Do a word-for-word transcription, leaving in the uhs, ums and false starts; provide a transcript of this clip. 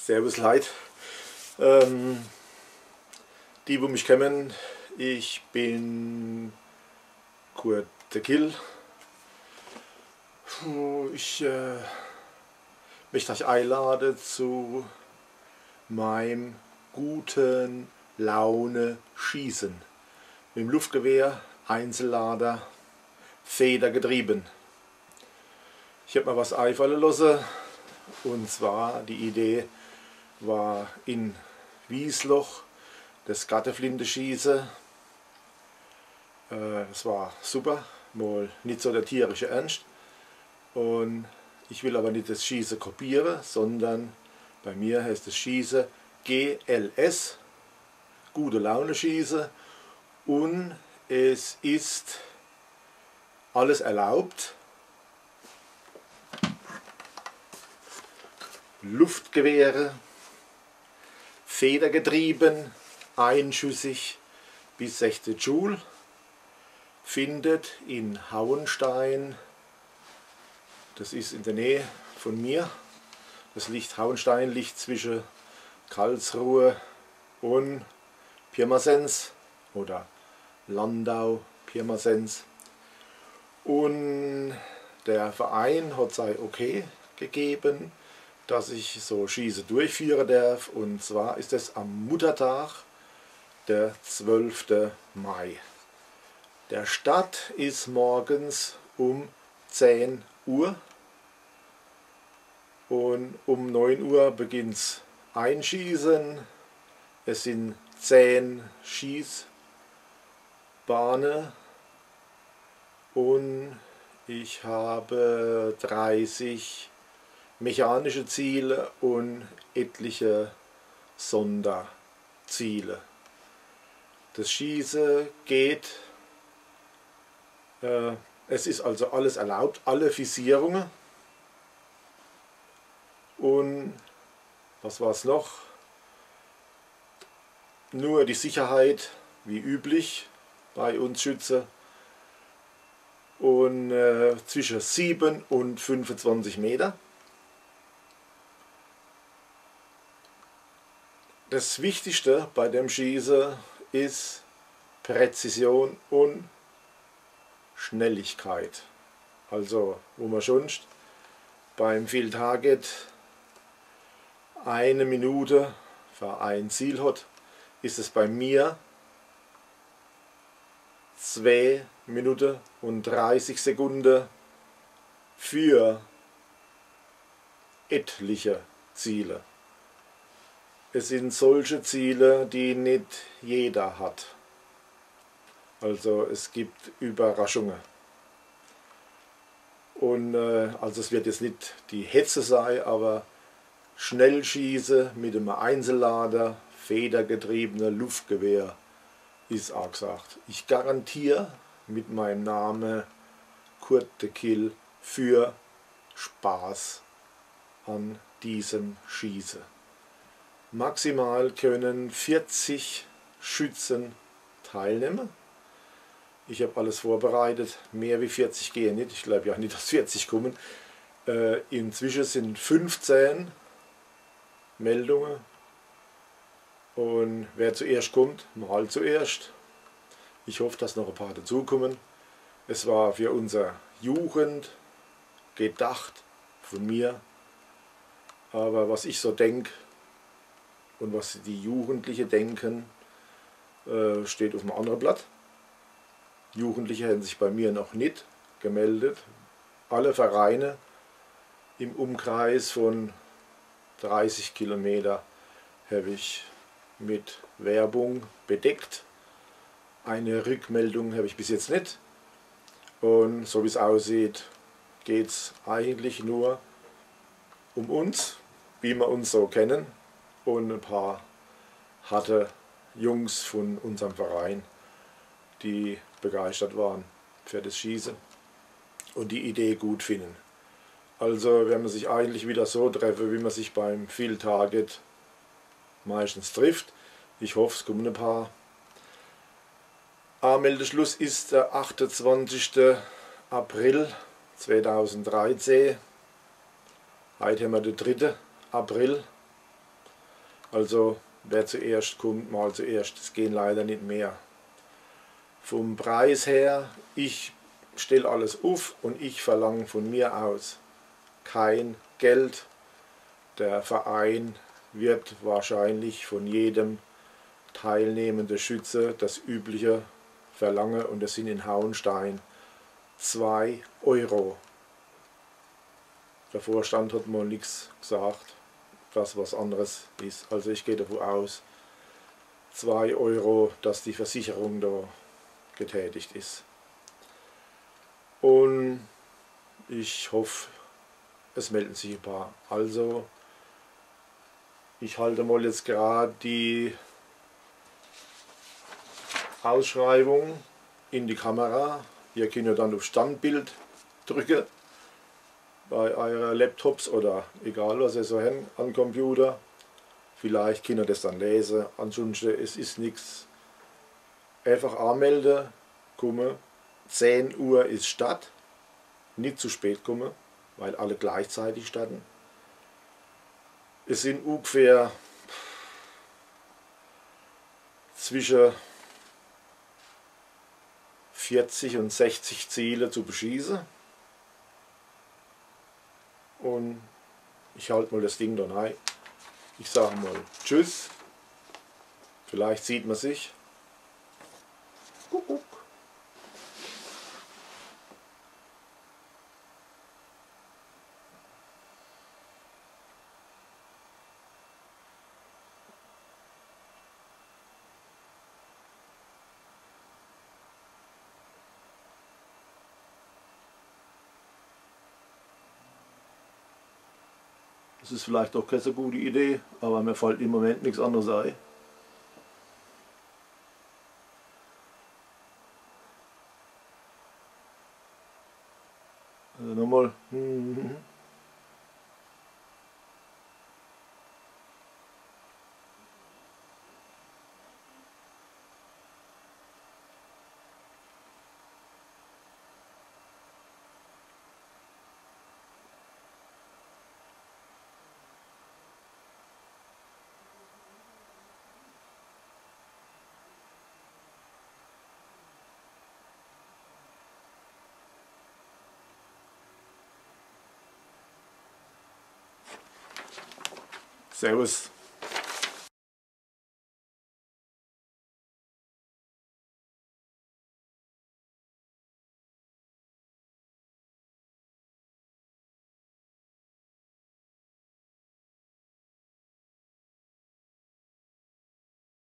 Servus Leute. Ähm, die, die mich kennen, ich bin Kurt de Kill. Ich äh, möchte euch einladen zu meinem guten Laune Schießen. Mit dem Luftgewehr, Einzellader, federgetrieben. Ich habe mir was einfallen lassen, und zwar die Idee war in Wiesloch das Gatterflinte schießen. Äh, das war super, mal nicht so der tierische Ernst. Und ich will aber nicht das Schießen kopieren, sondern bei mir heißt das Schießen G L S, gute Laune Schießen, und es ist alles erlaubt. Luftgewehre, federgetrieben, einschüssig bis sechzehn Joule, findet in Hauenstein, das ist in der Nähe von mir, das liegt, Hauenstein liegt zwischen Karlsruhe und Pirmasens oder Landau, Pirmasens, und der Verein hat sein Okay gegeben, dass ich so Schießen durchführen darf, und zwar ist es am Muttertag, der zwölfte Mai. Der Start ist morgens um zehn Uhr und um neun Uhr beginnt das Einschießen. Es sind zehn Schießbahnen und ich habe dreißig mechanische Ziele und etliche Sonderziele. Das Schießen geht, äh, es ist also alles erlaubt, alle Visierungen. Und was war es noch? Nur die Sicherheit, wie üblich bei uns Schützen. Und äh, zwischen sieben und fünfundzwanzig Meter. Das Wichtigste bei dem Schießen ist Präzision und Schnelligkeit. Also, wo man sonst beim Field Target eine Minute für ein Ziel hat, ist es bei mir zwei Minuten und dreißig Sekunden für etliche Ziele. Es sind solche Ziele, die nicht jeder hat. Also es gibt Überraschungen. Und äh, also es wird jetzt nicht die Hetze sein, aber Schnellschießen mit einem Einzellader, federgetriebene Luftgewehr ist auch gesagt. Ich garantiere mit meinem Namen Kurt de Kill für Spaß an diesem Schießen. Maximal können vierzig Schützen teilnehmen. Ich habe alles vorbereitet, mehr wie vierzig gehen nicht, ich glaube ja nicht, dass vierzig kommen. Äh, inzwischen sind fünfzehn Meldungen, und wer zuerst kommt, mal zuerst. Ich hoffe, dass noch ein paar dazukommen. Es war für unsere Jugend gedacht, von mir, aber was ich so denke, und was die Jugendlichen denken, äh, steht auf einem anderen Blatt. Jugendliche hätten sich bei mir noch nicht gemeldet. Alle Vereine im Umkreis von dreißig Kilometer habe ich mit Werbung bedeckt. Eine Rückmeldung habe ich bis jetzt nicht. Und so wie es aussieht, geht es eigentlich nur um uns, wie wir uns so kennen. Und ein paar harte Jungs von unserem Verein, die begeistert waren für das Schießen und die Idee gut finden. Also werden wir sich eigentlich wieder so treffen, wie man sich beim Field Target meistens trifft. Ich hoffe, es kommen ein paar. Anmeldeschluss ist der achtundzwanzigste April zweitausenddreizehn. Heute haben wir den dritten April. Also wer zuerst kommt, mal zuerst. Es gehen leider nicht mehr. Vom Preis her, ich stelle alles auf und ich verlange von mir aus kein Geld. Der Verein wird wahrscheinlich von jedem teilnehmenden Schütze das übliche verlangen, und das sind in Hauenstein zwei Euro. Der Vorstand hat mal nichts gesagt, dass was anderes ist. Also ich gehe davon aus, zwei Euro, dass die Versicherung da getätigt ist. Und ich hoffe, es melden sich ein paar. Also ich halte mal jetzt gerade die Ausschreibung in die Kamera. Ihr könnt ja dann auf Standbild drücken bei euren Laptops oder egal was ihr so habt am Computer. Vielleicht könnt ihr das dann lesen. Ansonsten es ist nichts. Einfach anmelden, kommen. zehn Uhr ist Start. Nicht zu spät kommen, weil alle gleichzeitig starten. Es sind ungefähr zwischen vierzig und sechzig Ziele zu beschießen. Und ich halte mal das Ding da rein. Ich sage mal Tschüss. Vielleicht sieht man sich. Kuckuck. Das ist vielleicht auch keine so gute Idee, aber mir fällt im Moment nichts anderes ein. Also nochmal. Servus.